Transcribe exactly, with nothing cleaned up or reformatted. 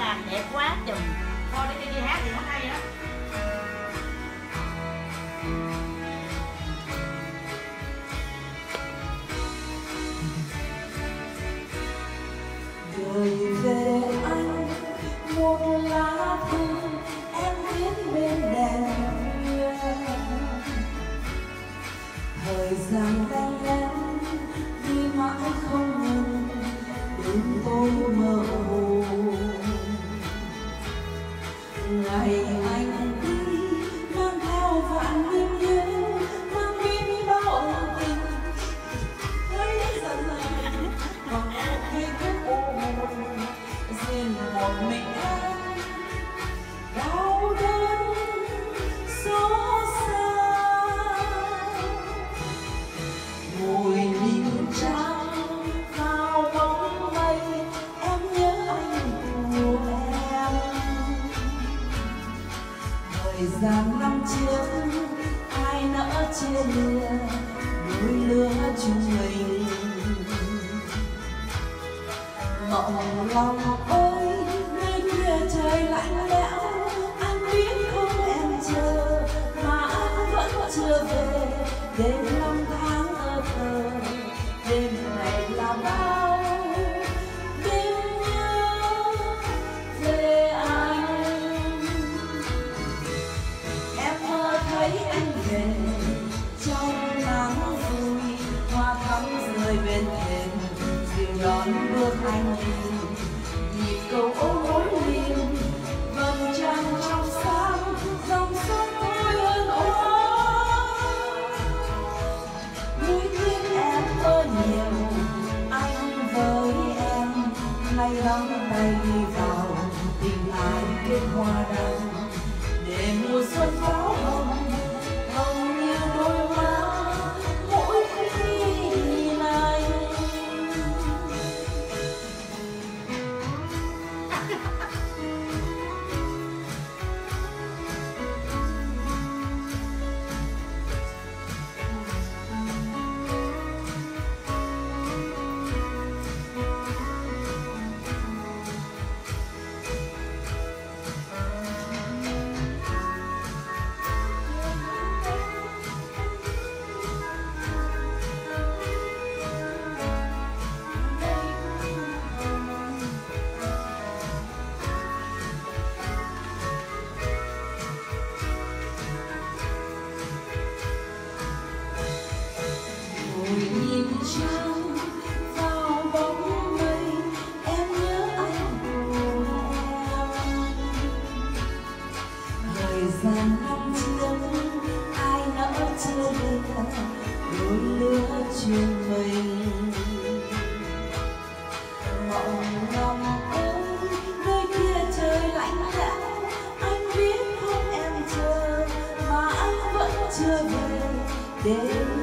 Hoàng đẹp quá chừng. Thôi để cho đi hát thì nó hay á. Gửi về anh một lá thư em viết bên đèn khuya. Thời gian lén lén đi mãi không ngừng, đêm tối mơ hồ. Ngày anh đi mang theo vạn niềm nhớ, mang biết bao ân tình. Thấy dần dần bằng một cây thuốc ô riêng một mình anh đau đớn xót xa. Ngồi nhìn trăng vào bóng mây, em nhớ anh của em. Thời gian năm trước ai nỡ chia lìa đôi lứa chúng mình. Mộng lòng ơi nơi kia trời lạnh lẽo, anh biết không em chờ mà anh vẫn chưa về. Đêm năm tháng ơ thơ, đêm này là bao đêm nhớ về anh. Em mơ thấy anh về trong nắng vui, hoa thắm rơi bên thềm dịu đón bước anh đi. Nhịp cầu ôm nối liền vầng trăng trong sáng, dòng sông thôi ơn ôi. Nuối tiếc em mơ nhiều, anh với em nay nắm tay đi vào tình ai kết hoa đăng. Để mùa xuân pháo hồng hồng như đôi má mỗi khi nhìn anh. Nhìn trăng vào bóng mây, em nhớ anh của em. Thời gian năm trước ai nỡ chia lìa đôi lứa chúng mình. Mộng lòng ơi nơi kia trời lạnh lẽo, anh biết không em chờ mà anh vẫn chưa về. Đêm